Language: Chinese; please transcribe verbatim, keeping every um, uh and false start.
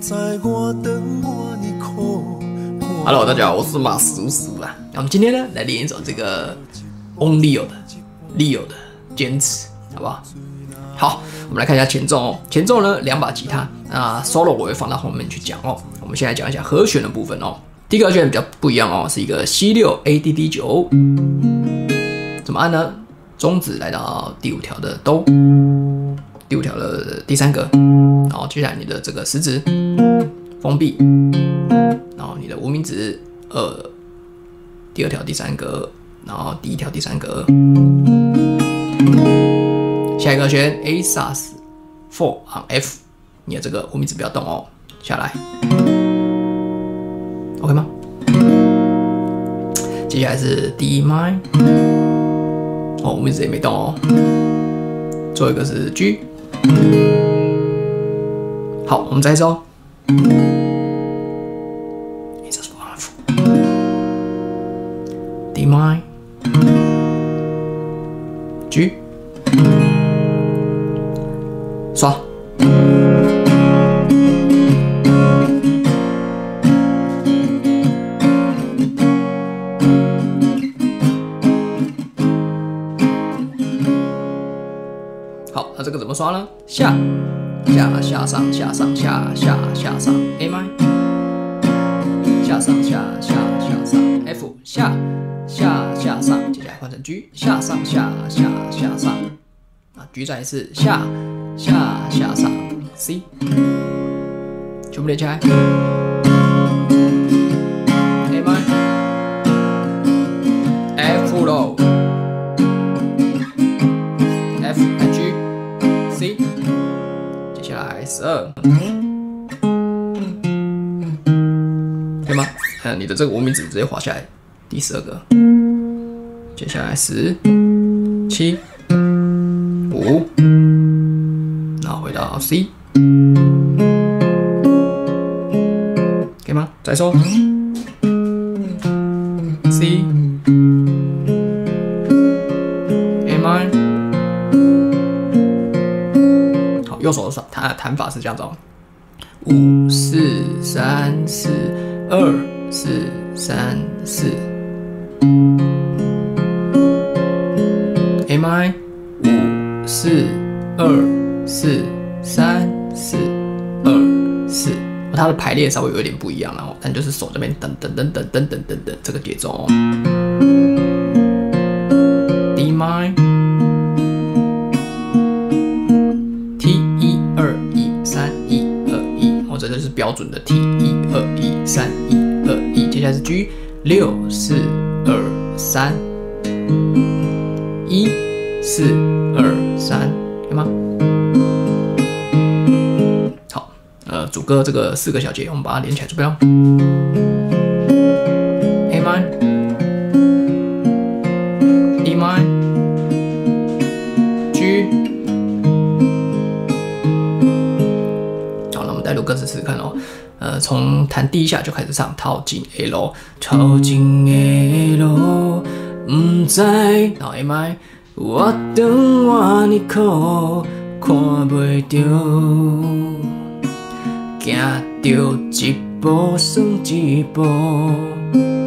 Hello， 大家好，我是马叔叔啊。那我们今天呢，来练一首这个 Only 的 Leo 的坚持，好不好？好，我们来看一下前奏哦。前奏呢，两把吉他，那 solo 我会放到后面去讲哦。我们先来讲一下和弦的部分哦。第一个和弦比较不一样哦，是一个 C 六 A D D 九，怎么按呢？中指来到第五条的哆，第五条的第三格，然后接下来你的这个食指封闭，然后你的无名指二，第二条第三格，然后第一条第三格。下一个和弦 A sus four on F， 你的这个无名指不要动哦，下来 ，OK 吗？接下来是 D min， 哦，无名指也没动哦。最后一个是 G， 好，我们再一次哦。A sus four on F， D min， G。刷，好，那这个怎么刷呢？下下下上下上下下下上 A min， 下上下下下上 F， 下下下上，接下来换成 G， 下上下下下上，啊 G 再一次下。下下上 C， 全部连起来 ，A min F 喽 ，F G C， 接下来十二，可以吗？嗯，你的这个无名指直接滑下来，第十二个，接下来十七五。然后回到 C， 可以吗？再说 C A min， 好，右手的弹弹法是这样子哦，五四三四二四三四 A min， 五四二。四三四二四，它的排列稍微有点不一样了哦，但就是手这边噔噔噔噔噔噔噔噔这个节奏哦。D min T 一二一三一二一，哦，这就是标准的 T 一二一三一二一。接下来是 G 六四二三一四二三，可以吗？呃，主歌这个四个小节，我们把它连起来，准备哦。A min E min G， 好，那我们带入歌词试试看哦。呃，从弹第一下就开始唱，套进 A 咯，套进 A 咯，唔知，然后 A min， 我等我你苦，看袂着。行着一步算一步。